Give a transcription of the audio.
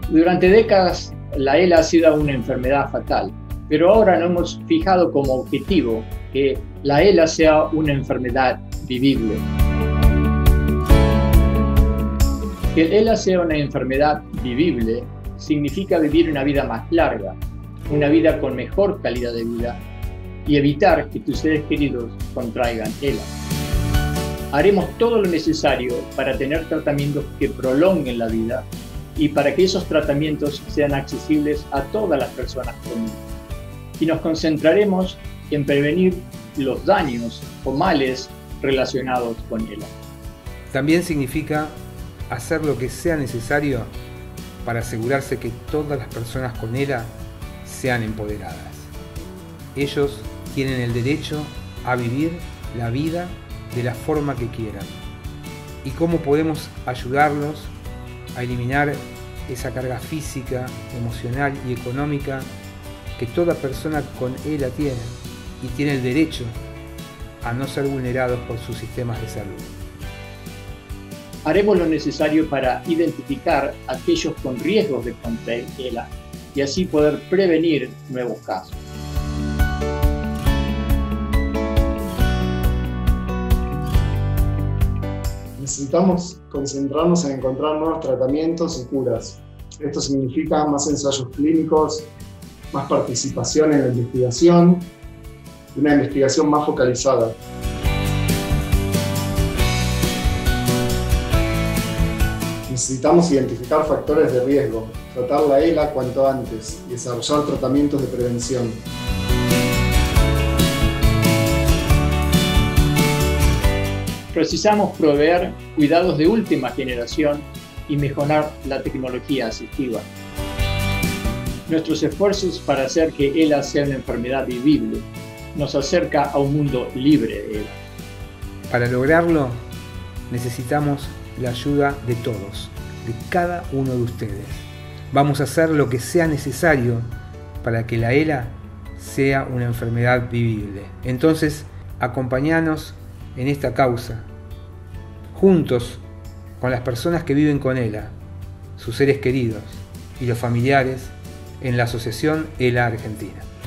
Durante décadas, la ELA ha sido una enfermedad fatal, pero ahora nos hemos fijado como objetivo que la ELA sea una enfermedad vivible. Que el ELA sea una enfermedad vivible significa vivir una vida más larga, una vida con mejor calidad de vida y evitar que tus seres queridos contraigan ELA. Haremos todo lo necesario para tener tratamientos que prolonguen la vida y para que esos tratamientos sean accesibles a todas las personas con ELA. Y nos concentraremos en prevenir los daños o males relacionados con ELA. También significa hacer lo que sea necesario para asegurarse que todas las personas con ELA sean empoderadas. Ellos tienen el derecho a vivir la vida de la forma que quieran. ¿Y cómo podemos ayudarlos a eliminar esa carga física, emocional y económica que toda persona con ELA tiene y tiene el derecho a no ser vulnerados por sus sistemas de salud? Haremos lo necesario para identificar a aquellos con riesgos de contraer ELA y así poder prevenir nuevos casos. Necesitamos concentrarnos en encontrar nuevos tratamientos y curas. Esto significa más ensayos clínicos, más participación en la investigación y una investigación más focalizada. Necesitamos identificar factores de riesgo, tratar la ELA cuanto antes y desarrollar tratamientos de prevención. Precisamos proveer cuidados de última generación y mejorar la tecnología asistiva. Nuestros esfuerzos para hacer que ELA sea una enfermedad vivible nos acerca a un mundo libre de ELA. Para lograrlo, necesitamos la ayuda de todos, de cada uno de ustedes. Vamos a hacer lo que sea necesario para que la ELA sea una enfermedad vivible. Entonces, acompáñanos en esta causa, juntos con las personas que viven con ELA, sus seres queridos y los familiares en la Asociación ELA Argentina.